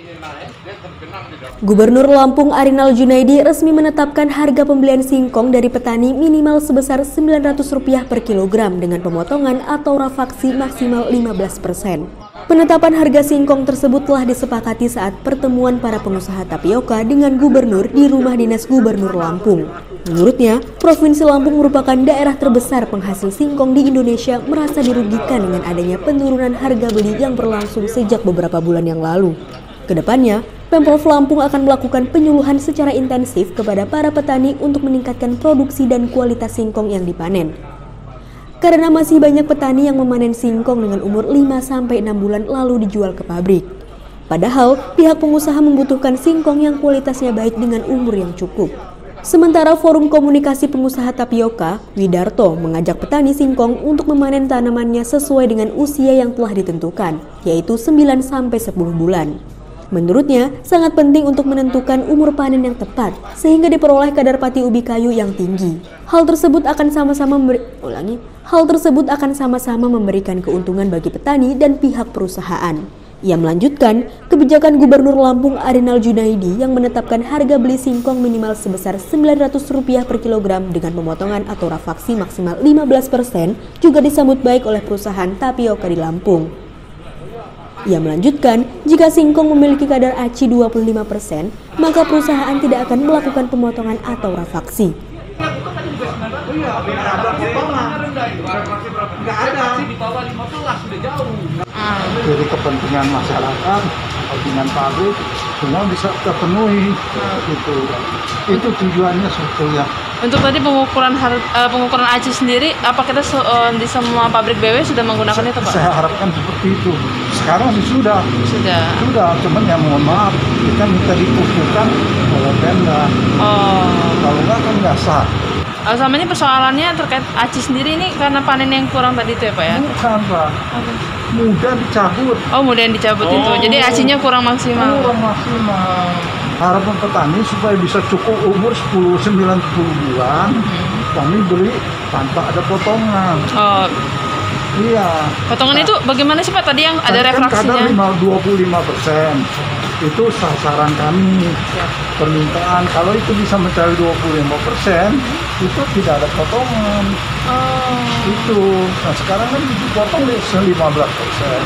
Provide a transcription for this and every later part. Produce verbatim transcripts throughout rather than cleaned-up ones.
Gubernur Lampung Arinal Junaidi resmi menetapkan harga pembelian singkong dari petani minimal sebesar sembilan ratus rupiah per kilogram dengan pemotongan atau rafaksi maksimal lima belas persen. Penetapan harga singkong tersebut telah disepakati saat pertemuan para pengusaha tapioka dengan gubernur di rumah dinas Gubernur Lampung. Menurutnya, Provinsi Lampung merupakan daerah terbesar penghasil singkong di Indonesia, merasa dirugikan dengan adanya penurunan harga beli yang berlangsung sejak beberapa bulan yang lalu. Kedepannya, Pemprov Lampung akan melakukan penyuluhan secara intensif kepada para petani untuk meningkatkan produksi dan kualitas singkong yang dipanen. Karena masih banyak petani yang memanen singkong dengan umur lima sampai enam bulan lalu dijual ke pabrik. Padahal, pihak pengusaha membutuhkan singkong yang kualitasnya baik dengan umur yang cukup. Sementara Forum Komunikasi Pengusaha Tapioka, Widarto, mengajak petani singkong untuk memanen tanamannya sesuai dengan usia yang telah ditentukan, yaitu sembilan sampai sepuluh bulan. Menurutnya, sangat penting untuk menentukan umur panen yang tepat, sehingga diperoleh kadar pati ubi kayu yang tinggi. Hal tersebut akan sama-sama memberi... ulangi, hal tersebut akan sama-sama memberikan keuntungan bagi petani dan pihak perusahaan. Ia melanjutkan, kebijakan Gubernur Lampung Arinal Junaidi yang menetapkan harga beli singkong minimal sebesar sembilan ratus rupiah per kilogram dengan pemotongan atau rafaksi maksimal lima belas persen juga disambut baik oleh perusahaan tapioka di Lampung. Ia melanjutkan, jika singkong memiliki kadar A C I dua puluh lima persen, maka perusahaan tidak akan melakukan pemotongan atau rafaksi. Jadi kepentingan masyarakat, kepentingan pabrik, semua bisa terpenuhi. Gitu. Itu tujuannya sebetulnya. Untuk tadi pengukuran uh, pengukuran A C I sendiri, apa kita uh, di semua pabrik B W sudah menggunakan itu, Pak? Saya harapkan seperti itu. Sekarang sih sudah. Sudah. Sudah, cuman ya mohon maaf, kita minta diputuskan oleh Pemda. Oh. Kalau enggak kan nggak sah. Uh, sama ini persoalannya terkait A C I sendiri ini karena panen yang kurang tadi itu ya, Pak ya? Bukan, Pak. Okay. Mudah dicabut. Oh, mudah yang dicabut oh. itu. Jadi A C I-nya kurang maksimal. Kurang maksimal. Harapan petani supaya bisa cukup umur sepuluh sembilan puluh bulan, hmm. kami beli tanpa ada potongan. Oh. Iya. Potongan nah, itu bagaimana sih, Pak? Tadi yang ada refraksinya? Kadar dua puluh lima persen. Itu sasaran kami. Ya. Permintaan kalau itu bisa mencapai dua puluh lima persen, hmm. itu tidak ada potongan. Oh. Itu. Nah, sekarang kan dipotong lima belas persen.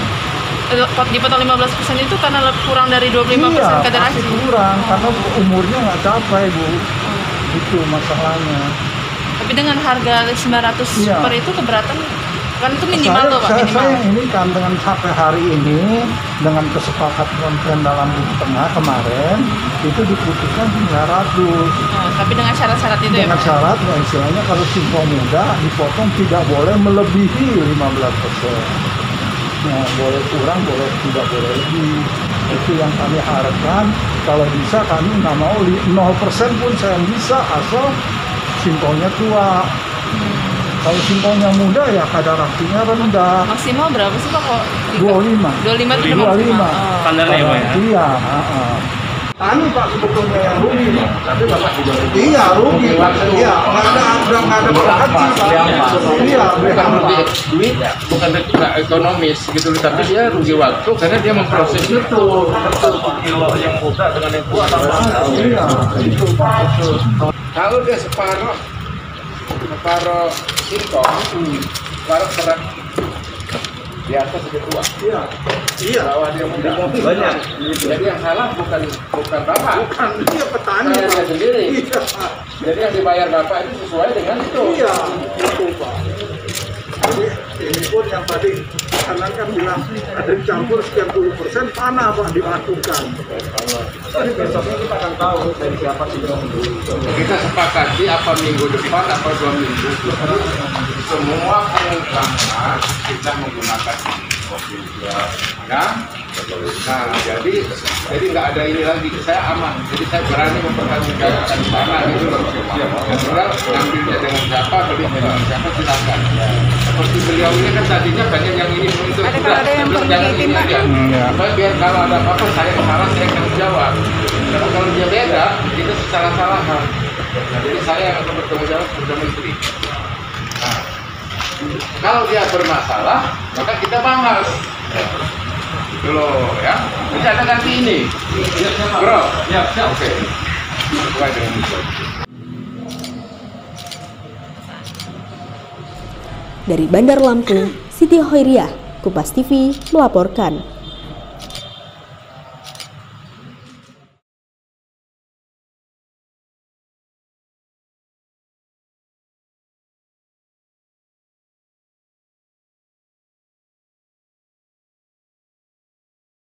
Dipotong lima belas persen itu karena kurang dari dua puluh lima persen iya, kadar A C I? Kurang, oh. karena umurnya nggak capai, Bu. Hmm. Itu masalahnya. Tapi dengan harga sembilan ratus iya. per itu keberatan? Kan itu minimal saya, tuh, Pak? Saya, minimal. saya ini kan dengan sampai hari ini, dengan kesepakatan dalam tengah kemarin, hmm. itu diputuskan sembilan ratus. Oh, tapi dengan syarat-syarat itu dengan ya, Pak? Dengan syarat, ya istilahnya kalau singkong muda dipotong tidak boleh melebihi lima belas persen. Nah, boleh kurang, boleh tidak boleh lebih. Itu yang kami harapkan. Kalau bisa kami nggak mau nol persen pun saya bisa asal singkongnya tua. Hmm. Kalau singkongnya muda ya kadar aksinya rendah. Maksimal berapa sih, Pak? Kok dua puluh lima. dua puluh lima itu dua puluh lima. Standarnya ya, Pak ya? Iya, heeh. Tani Pak sebetulnya yang rugi, Pak. Tapi Bapak juga rugi. Iya, rugi, Pak. Iya, nggak ada udah nggak ada berarti, Pak. Iya, bukan rugi duit, bukan nggak ekonomis gitu, tapi dia rugi waktu karena dia memproses itu. Betul, kilo yang muda dengan yang tua sama. Iya, itu Pak. Kalau dia separuh separuh singkong, separuh berat di atas dia tua. Iya. Iya. Bawah dia muda. Banyak. Jadi yang salah bukan bukan bapak. Bukan dia petani. Saya dia sendiri. Iya. Jadi yang dibayar bapak itu sesuai dengan itu. Iya. Itu Pak. Jadi ini pun yang tadi kanan kan bilang ada dicampur sekian puluh persen tanah Pak dilakukan. Tapi besoknya kita akan tahu dari siapa sih yang membeli. Kita sepakati apa minggu depan apa dua minggu semua pengusaha kita menggunakan mobil ya. Nah, jadi jadi nggak ada ini lagi, saya aman, jadi saya berani mempertanggungjawabkan tanah itu. Natural ngambilnya dengan siapa, beli dengan siapa silakan. Seperti beliau ini kan tadinya banyak yang ini untuk sudah, sebelum jangan ini aja. Supaya biar kalau ada apa-apa saya salah saya akan jawab. Karena kalau dia beda, kita salah-salahan. Jadi saya yang akan bertanggung jawab sebagai menteri. Nah, kalau dia bermasalah, maka kita bahas. Dulu ya. Jadi ada ganti ini. Siap, siap, bro. Siap, siap. Oke. Mulai dengan itu. Dari Bandar Lampung, Siti Hoiriah, Kompas T V melaporkan.